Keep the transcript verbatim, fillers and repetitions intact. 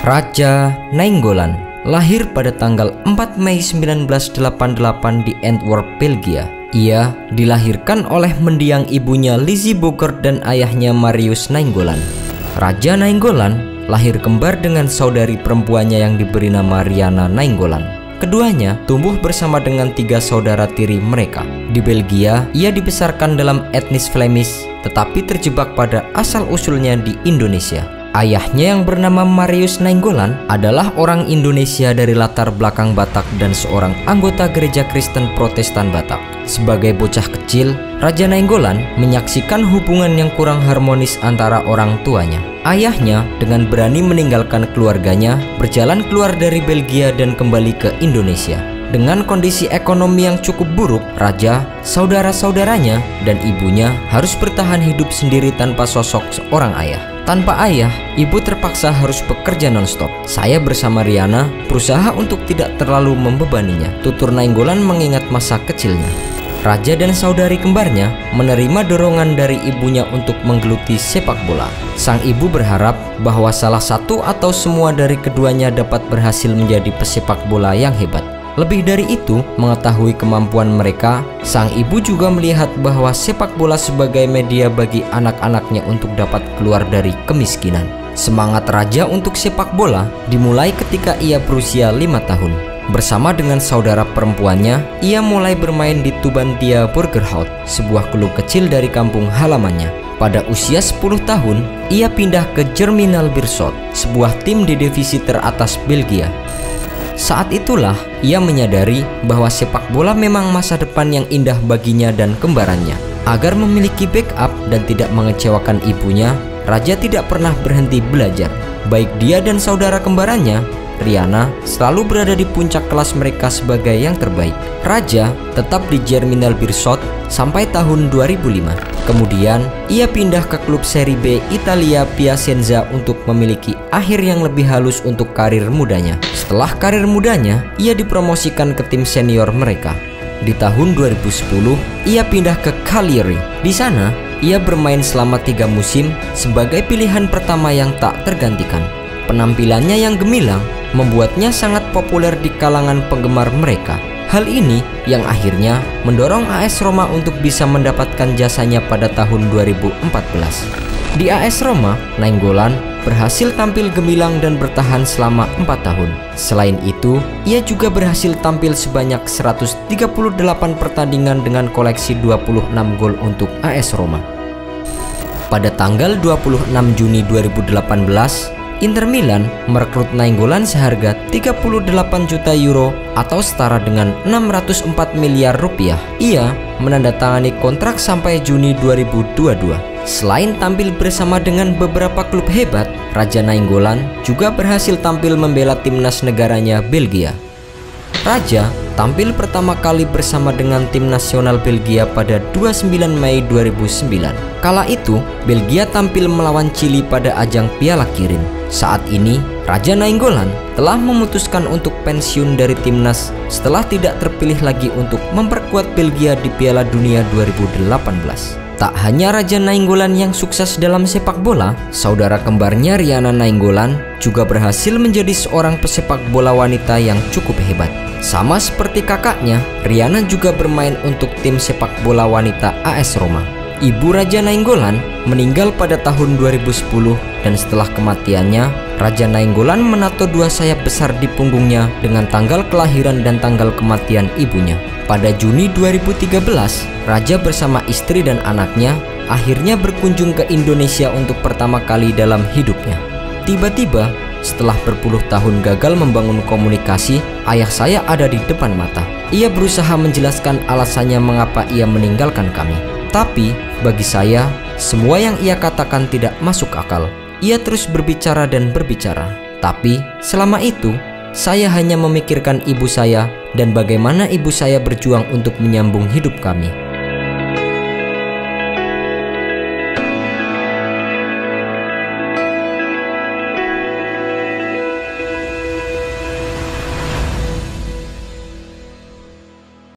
Raja Nainggolan lahir pada tanggal empat Mei seribu sembilan ratus delapan puluh delapan di Antwerp, Belgia. Ia dilahirkan oleh mendiang ibunya Lizzie Bogert dan ayahnya Marius Nainggolan. Raja Nainggolan lahir kembar dengan saudari perempuannya yang diberi nama Riana Nainggolan. Keduanya tumbuh bersama dengan tiga saudara tiri mereka. Di Belgia, ia dibesarkan dalam etnis Flemish, tetapi terjebak pada asal-usulnya di Indonesia. Ayahnya yang bernama Marius Nainggolan adalah orang Indonesia dari latar belakang Batak dan seorang anggota gereja Kristen Protestan Batak. Sebagai bocah kecil, Raja Nainggolan menyaksikan hubungan yang kurang harmonis antara orang tuanya. Ayahnya dengan berani meninggalkan keluarganya, berjalan keluar dari Belgia dan kembali ke Indonesia. Dengan kondisi ekonomi yang cukup buruk, Raja, saudara-saudaranya, dan ibunya harus bertahan hidup sendiri tanpa sosok seorang ayah. Tanpa ayah, ibu terpaksa harus bekerja non-stop. Saya bersama Riana berusaha untuk tidak terlalu membebaninya, tutur Nainggolan mengingat masa kecilnya. Raja dan saudari kembarnya menerima dorongan dari ibunya untuk menggeluti sepak bola. Sang ibu berharap bahwa salah satu atau semua dari keduanya dapat berhasil menjadi pesepak bola yang hebat. Lebih dari itu, mengetahui kemampuan mereka, sang ibu juga melihat bahwa sepak bola sebagai media bagi anak-anaknya untuk dapat keluar dari kemiskinan. Semangat Raja untuk sepak bola dimulai ketika ia berusia lima tahun. Bersama dengan saudara perempuannya, ia mulai bermain di Tubantia Burgerhout, sebuah klub kecil dari kampung halamannya. Pada usia sepuluh tahun, ia pindah ke Germinal Beerschot, sebuah tim di divisi teratas Belgia. Saat itulah ia menyadari bahwa sepak bola memang masa depan yang indah baginya dan kembarannya. Agar memiliki backup dan tidak mengecewakan ibunya, Raja tidak pernah berhenti belajar. Baik dia dan saudara kembarannya, Riana, selalu berada di puncak kelas mereka sebagai yang terbaik. Raja tetap di Germinal Beerschot sampai tahun dua ribu lima. Kemudian ia pindah ke klub Serie B Italia Piacenza untuk memiliki akhir yang lebih halus untuk karir mudanya. Setelah karir mudanya, ia dipromosikan ke tim senior mereka. Di tahun dua ribu sepuluh, ia pindah ke Cagliari. Di sana, ia bermain selama tiga musim sebagai pilihan pertama yang tak tergantikan. Penampilannya yang gemilang membuatnya sangat populer di kalangan penggemar mereka. Hal ini yang akhirnya mendorong A S Roma untuk bisa mendapatkan jasanya pada tahun dua ribu empat belas. Di A S Roma, Nainggolan berhasil tampil gemilang dan bertahan selama empat tahun. Selain itu, ia juga berhasil tampil sebanyak seratus tiga puluh delapan pertandingan dengan koleksi dua puluh enam gol untuk A S Roma. Pada tanggal dua puluh enam Juni dua ribu delapan belas, Inter Milan merekrut Nainggolan seharga tiga puluh delapan juta euro atau setara dengan enam ratus empat miliar rupiah. Ia menandatangani kontrak sampai Juni dua ribu dua puluh dua. Selain tampil bersama dengan beberapa klub hebat, Raja Nainggolan juga berhasil tampil membela timnas negaranya Belgia. Raja tampil pertama kali bersama dengan tim nasional Belgia pada dua puluh sembilan Mei dua ribu sembilan. Kala itu, Belgia tampil melawan Chili pada ajang Piala Kirin. Saat ini, Raja Nainggolan telah memutuskan untuk pensiun dari timnas setelah tidak terpilih lagi untuk memperkuat Belgia di Piala Dunia dua ribu delapan belas. Tak hanya Raja Nainggolan yang sukses dalam sepak bola, saudara kembarnya Riana Nainggolan juga berhasil menjadi seorang pesepak bola wanita yang cukup hebat. Sama seperti kakaknya, Riana juga bermain untuk tim sepak bola wanita A S Roma. Ibu Raja Nainggolan meninggal pada tahun dua ribu sepuluh dan setelah kematiannya, Raja Nainggolan menato dua sayap besar di punggungnya dengan tanggal kelahiran dan tanggal kematian ibunya. Pada Juni dua ribu tiga belas, Raja bersama istri dan anaknya akhirnya berkunjung ke Indonesia untuk pertama kali dalam hidupnya. Tiba-tiba, setelah berpuluh tahun gagal membangun komunikasi, ayah saya ada di depan mata. Ia berusaha menjelaskan alasannya mengapa ia meninggalkan kami. Tapi, bagi saya, semua yang ia katakan tidak masuk akal. Ia terus berbicara dan berbicara. Tapi, selama itu, saya hanya memikirkan ibu saya dan bagaimana ibu saya berjuang untuk menyambung hidup kami.